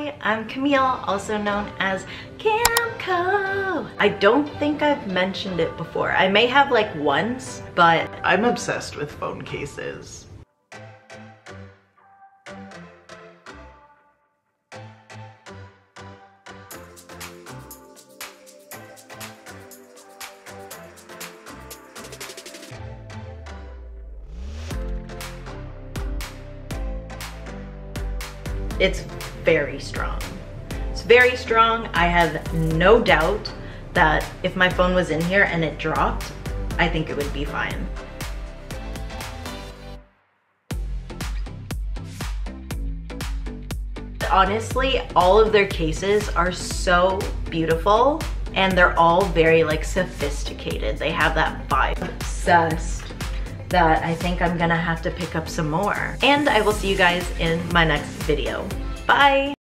Hi, I'm Camille, also known as Camco. I don't think I've mentioned it before. I may have like once, but I'm obsessed with phone cases. it's very strong. It's very strong. I have no doubt that if my phone was in here and it dropped, I think it would be fine. Honestly, all of their cases are so beautiful and they're all very like sophisticated. They have that vibe. Obsessed that I think I'm gonna have to pick up some more. And I will see you guys in my next video. Bye!